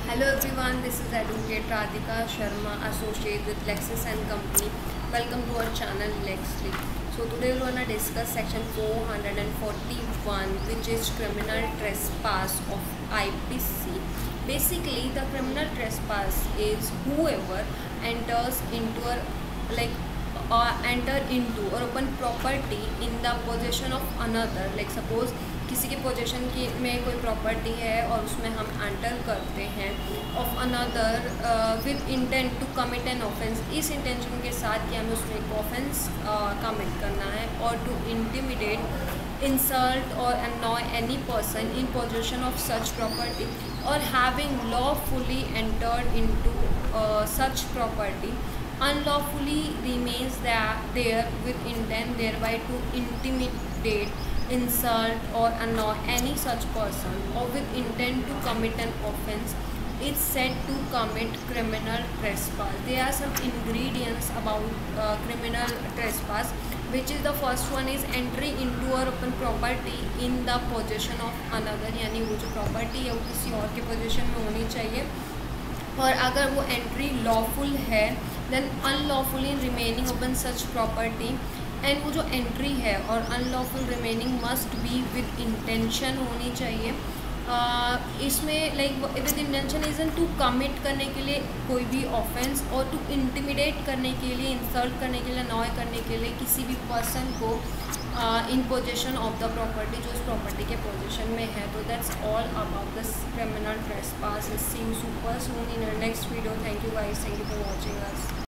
Hello everyone, this is Advocate Radhika Sharma, Associate with Lexis and Company. Welcome to our channel Lexly. So today we're gonna discuss section 441, which is criminal trespass of IPC. Basically, the criminal trespass is whoever enters into a like enter into or open property in the possession of another. Like suppose किसी के position की में कोई property है और उसमें हम enter करते हैं of another with intent to commit an offence, इस इंटेंशन के साथ कि हमें उसमें एक ऑफेंस कमिट करना है, और टू इंटिमिडेट, इंसल्ट और annoy any person in possession of such property or having lawfully entered into such property unlawfully remains there with intent thereby to intimidate, insult or annoy any such person or with intent to commit an offense is said to commit criminal trespass. There are some ingredients about criminal trespass, which is the first one is entry into or open property in the possession of another, यानी वो जो property है वो किसी और के possession में होनी चाहिए, और अगर वो एंट्री लॉफुल है then unlawfully remaining upon such property, and वो जो एंट्री है और unlawful remaining must be with intention होनी चाहिए। इसमें like with intention is to commit करने के लिए कोई भी ऑफेंस, और टू इंटिमिडेट करने के लिए, इंसल्ट करने के लिए, अनॉय करने के लिए किसी भी पर्सन को in possession of the property, जो उस प्रॉपर्टी के पोजीशन में है। तो that's all about this criminal trespass. See you super soon in next video. Thank you guys, thank you for watching us.